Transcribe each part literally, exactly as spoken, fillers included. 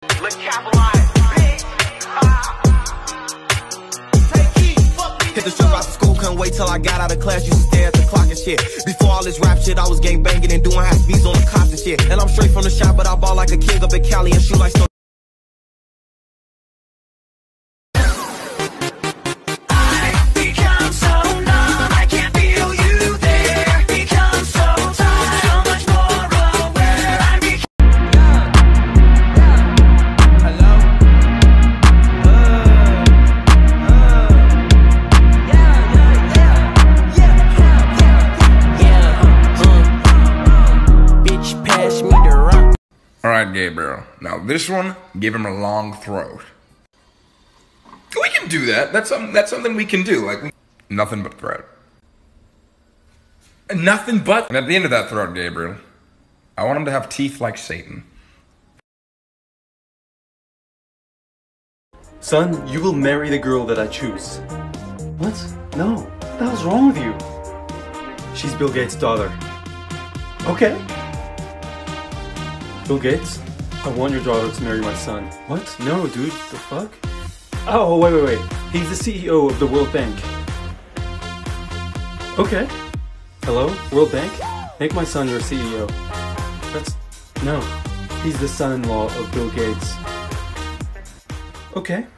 Hit the strip out the school, couldn't wait till I got out of class. Used to stare at the clock and shit. Before all this rap shit, I was gang banging and doing half beats on the cops and shit. And I'm straight from the shop, but I ball like a king up in Cali and shoot like so. Alright, Gabriel. Now this one, give him a long throat. We can do that. That's something, that's something we can do. Like, nothing but throat. Nothing but... And at the end of that throat, Gabriel, I want him to have teeth like Satan. Son, you will marry the girl that I choose. What? No. What the hell's wrong with you? She's Bill Gates' daughter. Okay. Bill Gates, I want your daughter to marry my son. What? No, dude. The fuck? Oh, wait, wait, wait. He's the C E O of the World Bank. Okay. Hello? World Bank? Make my son your C E O. That's... No. He's the son-in-law of Bill Gates. Okay.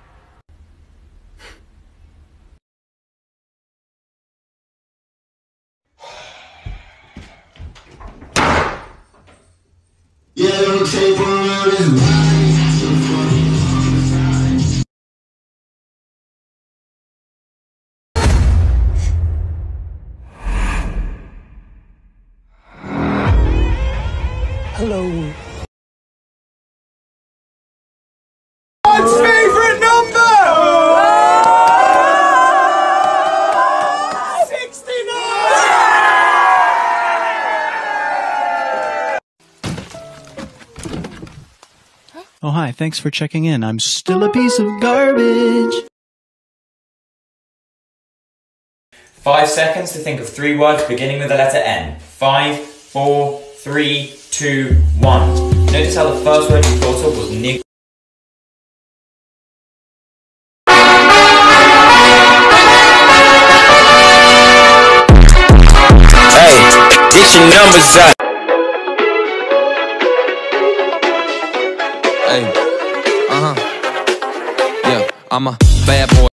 Yeah, I'm taking all this money. Hello. What's favorite number? Oh, hi, thanks for checking in. I'm still a piece of garbage. Five seconds to think of three words beginning with the letter N. Five, four, three, two, one. Notice how the first word you thought of was nig. Hey, get your numbers up. Hey, uh-huh, yeah, I'm a bad boy.